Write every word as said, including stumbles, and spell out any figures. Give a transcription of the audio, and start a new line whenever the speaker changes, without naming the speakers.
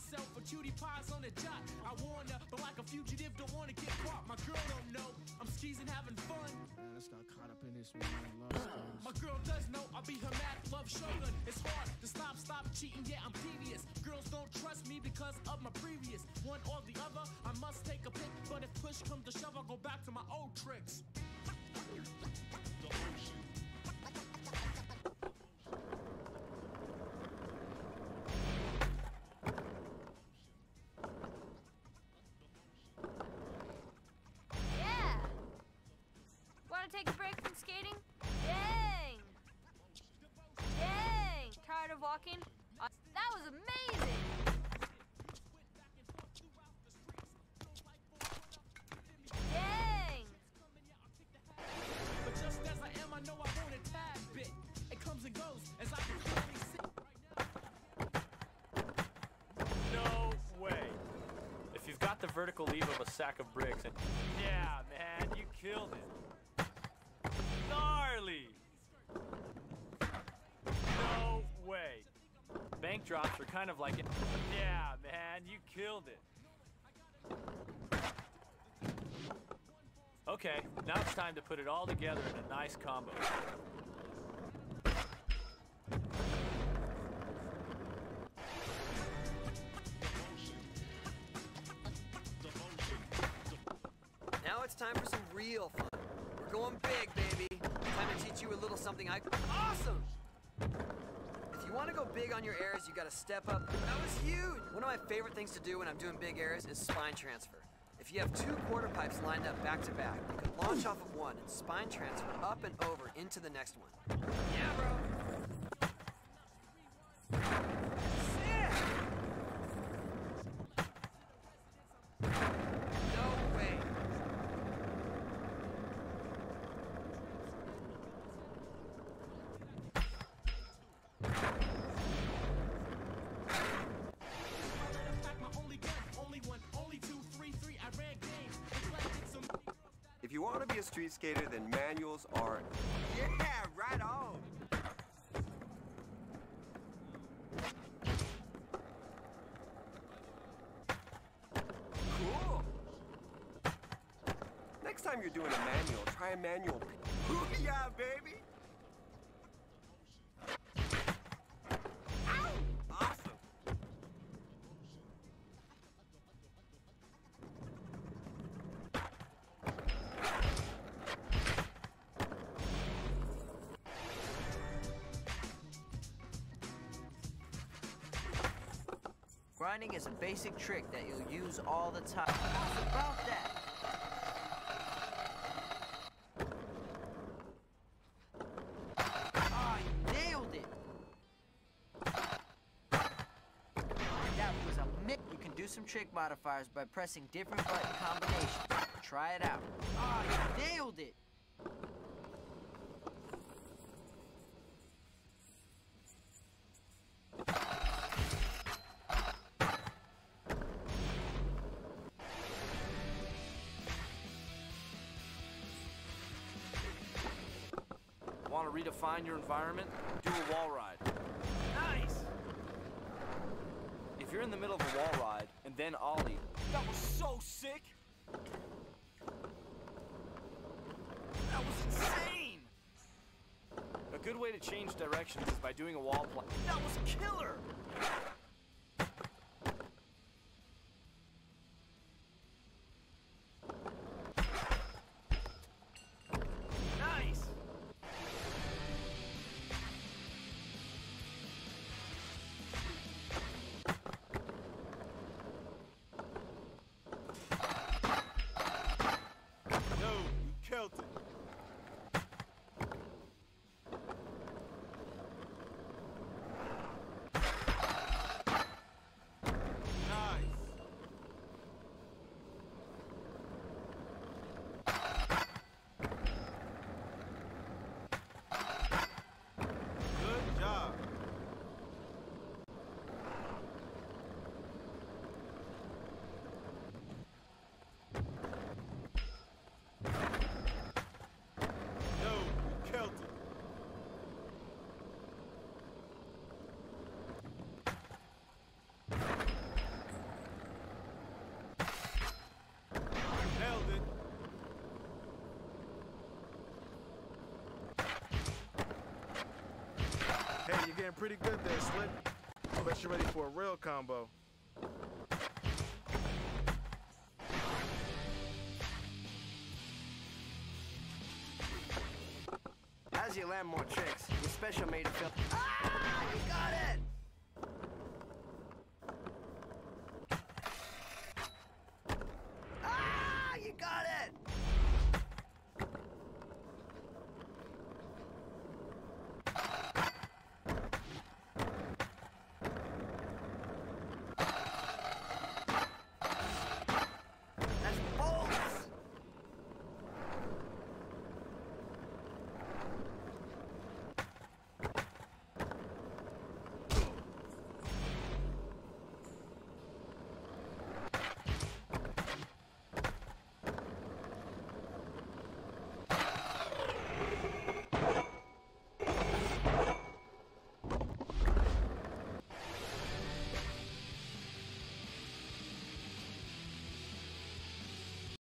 myself for cutie pies on the dot. I warn her, but like a fugitive, don't wanna get caught. My girl don't know I'm skeezing, having fun.
Man, let's not caught up in this man love stories.
My girl does know I'll be her mad love shogun. It's hard to stop, stop cheating, yeah, I'm devious. Girls don't trust me because of my previous. One or the other, I must take a pick. But if push comes to shove, I'll go back to my old tricks.
Yeah! Wanna take a break from skating? Dang! Dang! Tired of walking? Uh, that was amazing! Dang!
But just as I am, I know I want a tad bit. It comes and goes as I can clearly see.
No way. If you've got the vertical leap of a sack of bricks and... Yeah, man, you killed it. Gnarly! No way. Bank drops are kind of like it. Yeah, man, you killed it. Okay, now it's time to put it all together in a nice combo.
Now it's time for some real fun. We're going big, baby. Time to teach you a little something I... Awesome! If you want to go big on your airs, you gotta step up. That was huge! One of my favorite things to do when I'm doing big airs is spine transfer. If you have two quarter pipes lined up back to back, you can launch off of one and spine transfer up and over into the next one. Yeah, bro! Sick! No way!
If you want to be a street skater, then manuals are... Yeah, right on! Cool! Next time you're doing a manual, try a manual... Yeah, baby! Ow! Awesome!
Grinding is a basic trick that you'll use all the time. How's about that? Ah, you nailed it! That was a mix. You can do some trick modifiers by pressing different button combinations. Try it out. Ah, you nailed it!
Want to redefine your environment? Do a wall ride. Nice! If you're in the middle of a wall ride and then ollie, that was so sick! That was insane! A good way to change directions is by doing a wall play. That was killer! Nice! Killed it.
laying pretty good there, Slip. I bet you're ready for a real combo.
As you land more tricks, your special made to feel.
Ah, you got it!